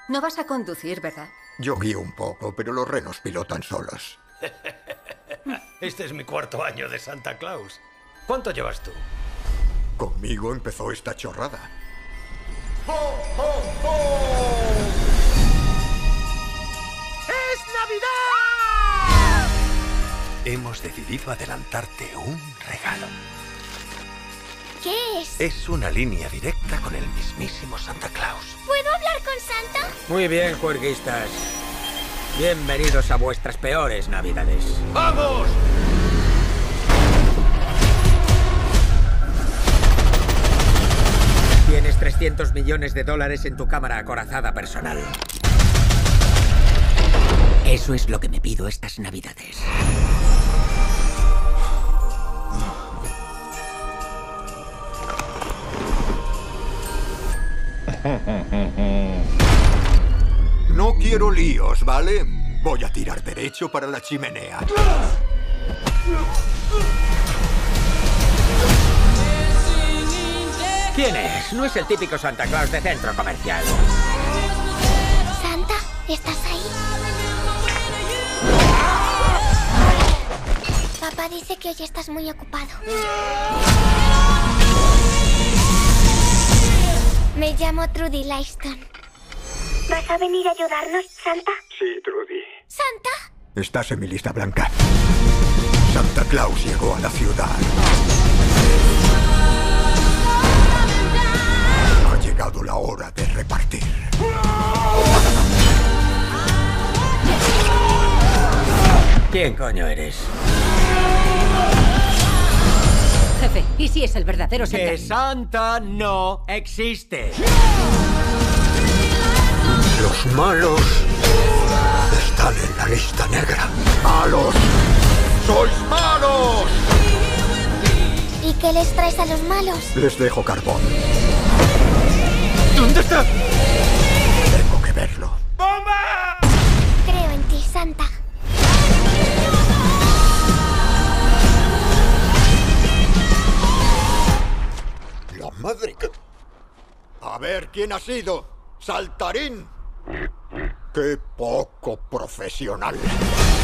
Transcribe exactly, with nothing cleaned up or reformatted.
No vas a conducir, ¿verdad? Yo guío un poco, pero los renos pilotan solos. Este es mi cuarto año de Santa Claus. ¿Cuánto llevas tú? Conmigo empezó esta chorrada. ¡Es Navidad! Hemos decidido adelantarte un regalo. ¿Qué es? Es una línea directa con el mismísimo Santa Claus. ¿Puedo hablar con Santa? Muy bien, juerguistas. Bienvenidos a vuestras peores navidades. ¡Vamos! Tienes trescientos millones de dólares en tu cámara acorazada personal. Eso es lo que me pido estas navidades. No quiero líos, ¿vale? Voy a tirar derecho para la chimenea. ¿Quién es? No es el típico Santa Claus de centro comercial. Santa, ¿estás ahí? Papá dice que hoy estás muy ocupado. Me llamo Trudy Lyston. ¿Vas a venir a ayudarnos, Santa? Sí, Trudy. ¿Santa? Estás en mi lista blanca. Santa Claus llegó a la ciudad. Ha llegado la hora de repartir. ¿Quién coño eres? Jefe, ¿y si es el verdadero Santa? Que Santa no existe. Los malos están en la lista negra. ¡Malos! ¡Sois malos! ¿Y qué les traes a los malos? Les dejo carbón. ¿Dónde está? Tengo que verlo. ¡Bomba! Creo en ti, Santa. La madre que... A ver, ¿quién ha sido? ¡Saltarín! ¡Qué poco profesional!